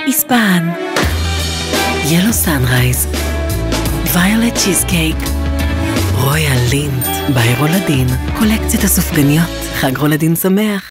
איספן, ילו סנרייז, ויולט צ'יזקייק, רויאל לינט, ביי רולדין, קולקציית הסופגניות, חג רולדין שמח.